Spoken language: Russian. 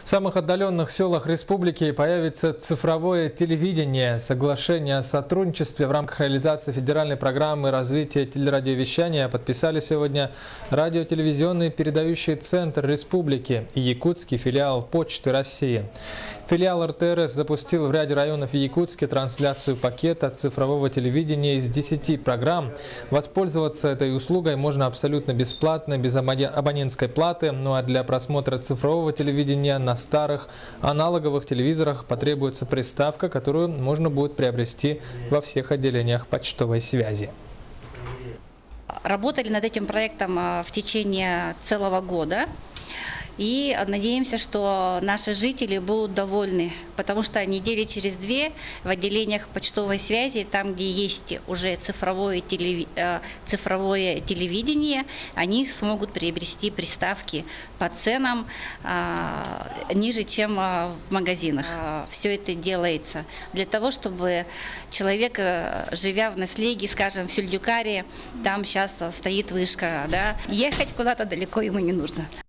В самых отдаленных селах республики появится цифровое телевидение. Соглашение о сотрудничестве в рамках реализации федеральной программы развития телерадиовещания подписали сегодня радиотелевизионный передающий центр республики и якутский филиал Почты России. Филиал РТРС запустил в ряде районов Якутска трансляцию пакета цифрового телевидения из 10 программ. Воспользоваться этой услугой можно абсолютно бесплатно, без абонентской платы. Ну а для просмотра цифрового телевидения на старых аналоговых телевизорах потребуется приставка, которую можно будет приобрести во всех отделениях почтовой связи. Работали над этим проектом в течение целого года. И надеемся, что наши жители будут довольны, потому что недели через две в отделениях почтовой связи, там, где есть уже цифровое телевидение, они смогут приобрести приставки по ценам ниже, чем в магазинах. Все это делается для того, чтобы человек, живя в Наслеге, скажем, в Сюльдюкаре, там сейчас стоит вышка, да, ехать куда-то далеко ему не нужно.